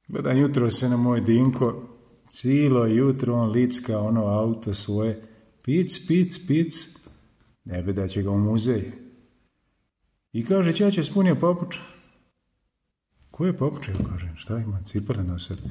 Gledam jutro se na moj Dinko, cijelo jutro on licka ono auto svoje, pic, pic, pic, ne bi da će ga u muzej. I kaže, ćaća spunio papuča. Koje papuče, kaže, šta ima, cipele na sebi.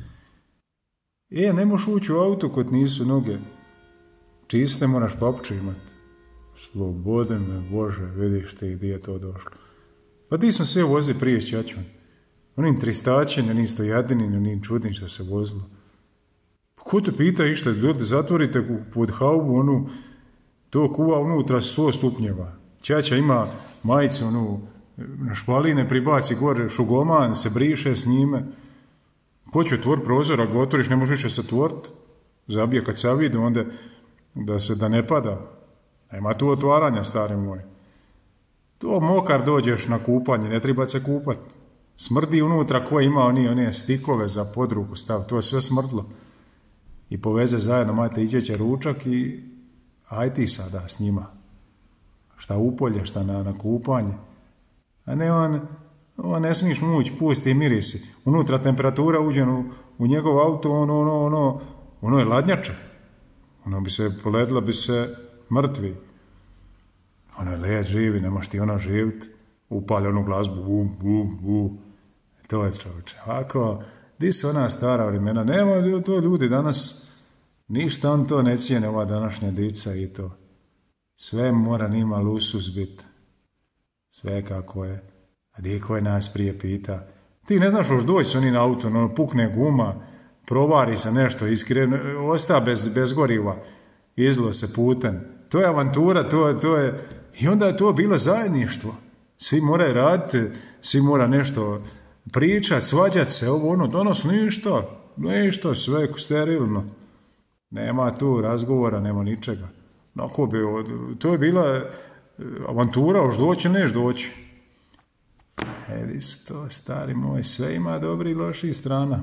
Ne možeš ući u auto kod nisu noge, čiste moraš papuče imati. Slobode me, Bože, vidiš ti gdje je to došlo. Pa ti smo se vozi prije s ćaćom. Onim tristačenjem, onim stojadinim, onim čudnim što se vozilo. Ko te pita išta, zatvorite pod haubu, onu, to kuva unutra 100 stupnjeva. Ćaća ima majicu, onu, na špaline pribaci gore šugoman, se briše s njime. Hoće otvor prozor, ako otvoriš, ne možeš više se otvoriti. Zabije kad se vidi, onda da ne pada. Nema tu otvaranja, stari moj. To mokar dođeš na kupanje, ne treba se kupati. Smrdi unutra ko ima one stikove za podruku stav, to je sve smrdlo. I poveze zajedno, majte iđeće ručak i aj ti sada s njima. Šta upolje, šta na kupanje. A ne on ne smiješ muć, pusti i mirisi. Unutra temperatura uđe u njegov auto, ono je ladnjače. Ono bi se poledilo, bi se mrtvi. Ono je led živi, ne možeš ti ono živjeti. Upali onu glazbu, bum, bum, bum. To je čovječe. Ovako, di su ona stara vremena? Nema to ljudi danas, ništa on to ne cijene, ova današnja dica i to. Sve mora njima lusus biti. Sve kako je. A di ko je nas prije pita? Ti ne znaš još doći s onim autom, pukne guma, provari se nešto, osta bez goriva, izlo se putem. To je avantura, to je... I onda je to bilo zajedništvo. Svi moraju raditi, svi mora nešto pričati, svađati se, danas ništa, sve sterilno. Nema tu razgovora, nema ničega. To je bila avantura, još doći, neš doći. To, stari moj, sve ima dobri i loših strana.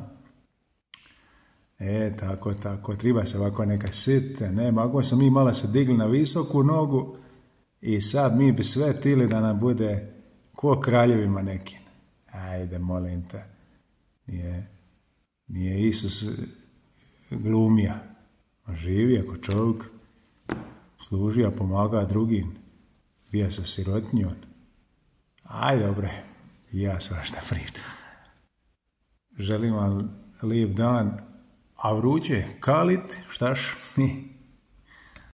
Tako, treba se ovako neka site, ako smo mi malo se digli na visoku nogu i sad mi bi sve tili da nam bude ko kraljevima nekim. Ajde, molim te, nije Isus glumija, živi ako čovjek, služio, pomaga drugim, bija sa sirotnjom. Ajde, dobre, ja svašta pričam. Želim vam lijep dan, a vruće kalit, štaš mi?